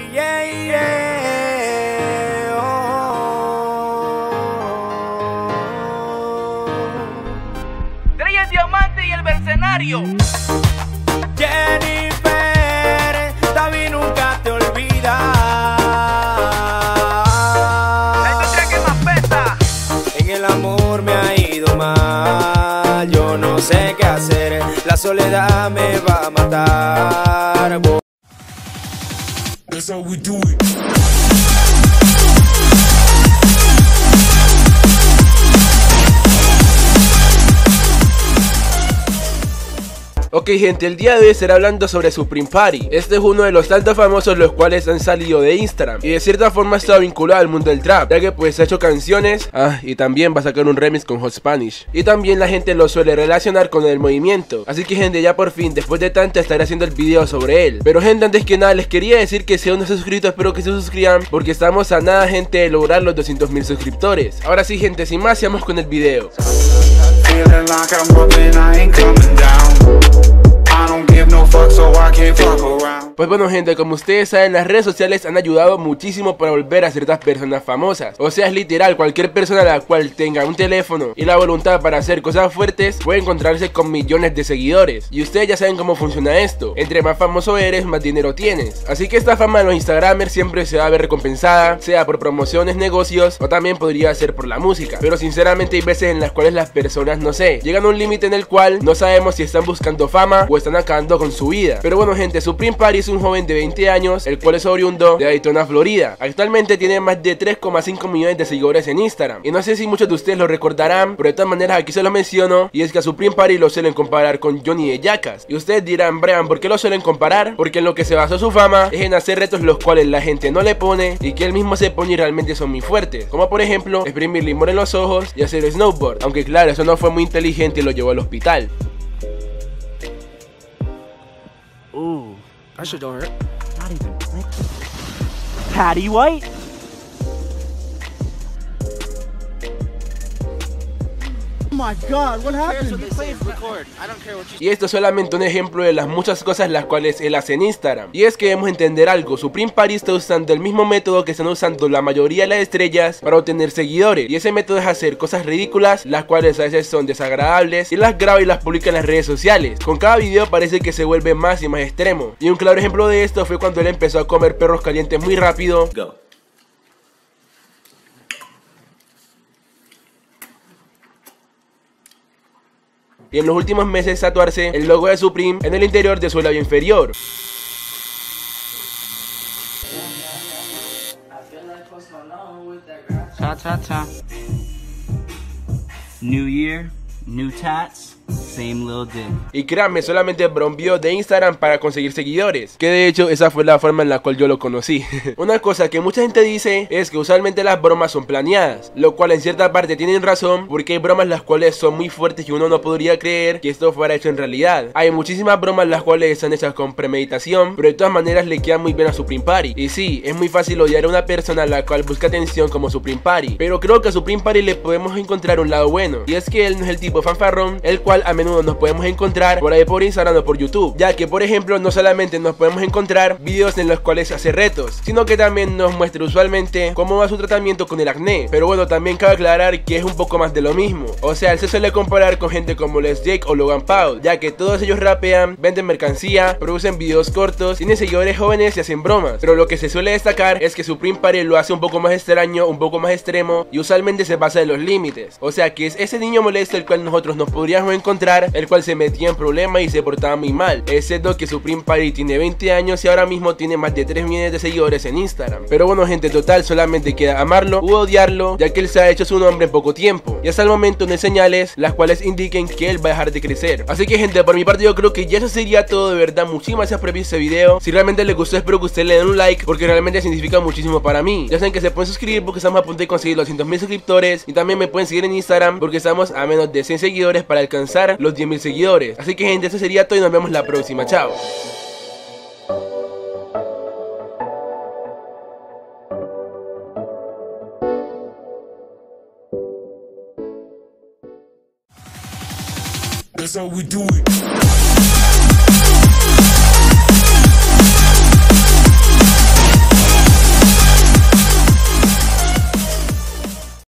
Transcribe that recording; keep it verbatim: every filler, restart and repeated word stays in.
yeah, yeah. Oh. Trey el diamante y el mercenario. Jennifer, David nunca te olvida. La industria que más pesa. En el amor me ha ido mal, yo no sé qué hacer, la soledad me va a matar. That's how we do it. Ok gente, el día de hoy estaré hablando sobre Supreme Party. Este es uno de los tantos famosos los cuales han salido de Instagram y de cierta forma está vinculado al mundo del trap, ya que pues ha hecho canciones, ah, y también va a sacar un remix con Hot Spanish. Y también la gente lo suele relacionar con el movimiento. Así que gente, ya por fin, después de tanto estaré haciendo el video sobre él. Pero gente, antes que nada les quería decir que si aún no se han suscrito, espero que se suscriban, porque estamos a nada gente de lograr los doscientos mil suscriptores. Ahora sí gente, sin más, sigamos con el video. Feeling like I'm walking, I ain't coming down. I don't give no fuck, so I can't fuck around. Pues bueno gente, como ustedes saben, las redes sociales han ayudado muchísimo para volver a ciertas personas famosas. O sea, es literal, cualquier persona a la cual tenga un teléfono y la voluntad para hacer cosas fuertes puede encontrarse con millones de seguidores. Y ustedes ya saben cómo funciona esto: entre más famoso eres, más dinero tienes. Así que esta fama de los instagramers siempre se va a ver recompensada, sea por promociones, negocios, o también podría ser por la música. Pero sinceramente hay veces en las cuales las personas, no sé, llegan a un límite en el cual no sabemos si están buscando fama o están acabando con su vida. Pero bueno gente, Supreme Party es un joven de veinte años, el cual es oriundo de Daytona, Florida. Actualmente tiene más de tres coma cinco millones de seguidores en Instagram. Y no sé si muchos de ustedes lo recordarán, pero de todas maneras aquí se lo menciono. Y es que a Supreme Party lo suelen comparar con Johnny de Jackass. Y ustedes dirán, Brian, ¿por qué lo suelen comparar? Porque en lo que se basó su fama es en hacer retos los cuales la gente no le pone y que él mismo se pone y realmente son muy fuertes. Como por ejemplo, exprimir limón en los ojos y hacer snowboard. Aunque claro, eso no fue muy inteligente y lo llevó al hospital. Ooh, that shit don't hurt. Not even like Patty White. Oh my God, what happened? Y esto es solamente un ejemplo de las muchas cosas las cuales él hace en Instagram. Y es que debemos entender algo: Supreme Party está usando el mismo método que están usando la mayoría de las estrellas para obtener seguidores. Y ese método es hacer cosas ridículas, las cuales a veces son desagradables, y las graba y las publica en las redes sociales. Con cada video parece que se vuelve más y más extremo. Y un claro ejemplo de esto fue cuando él empezó a comer perros calientes muy rápido. Go. Y en los últimos meses tatuarse el logo de Supreme en el interior de su labio inferior. Ta ta ta. New year, new tats. Same little dick. Y créanme, solamente brombió de Instagram para conseguir seguidores, que de hecho esa fue la forma en la cual yo lo conocí. Una cosa que mucha gente dice es que usualmente las bromas son planeadas, lo cual en cierta parte tienen razón, porque hay bromas las cuales son muy fuertes y uno no podría creer que esto fuera hecho en realidad. Hay muchísimas bromas las cuales están hechas con premeditación, pero de todas maneras le quedan muy bien a Supreme Party. Y sí, es muy fácil odiar a una persona a la cual busca atención como Supreme Party, pero creo que a Supreme Party le podemos encontrar un lado bueno, y es que él no es el tipo fanfarrón el cual a menudo nos podemos encontrar por ahí por Instagram o por YouTube, ya que por ejemplo no solamente nos podemos encontrar videos en los cuales hace retos, sino que también nos muestra usualmente cómo va su tratamiento con el acné. Pero bueno, también cabe aclarar que es un poco más de lo mismo, o sea, él se suele comparar con gente como Les Jake o Logan Paul, ya que todos ellos rapean, venden mercancía, producen videos cortos, tienen seguidores jóvenes y hacen bromas. Pero lo que se suele destacar es que Supreme Party lo hace un poco más extraño, un poco más extremo, y usualmente se pasa de los límites, o sea que es ese niño molesto el cual nosotros nos podríamos encontrar, el cual se metía en problemas y se portaba muy mal, excepto que Supreme Party tiene veinte años y ahora mismo tiene más de tres millones de seguidores en Instagram. Pero bueno gente, total, solamente queda amarlo u odiarlo, ya que él se ha hecho su nombre en poco tiempo, y hasta el momento no hay señales las cuales indiquen que él va a dejar de crecer. Así que gente, por mi parte yo creo que ya eso sería todo. De verdad, muchísimas gracias por ver este video. Si realmente les gustó, espero que ustedes le den un like, porque realmente significa muchísimo para mí. Ya saben que se pueden suscribir porque estamos a punto de conseguir los doscientos mil suscriptores, y también me pueden seguir en Instagram porque estamos a menos de cien seguidores para alcanzar los diez mil seguidores. Así que gente, eso sería todo y nos vemos la próxima. Chao. That's how we do it.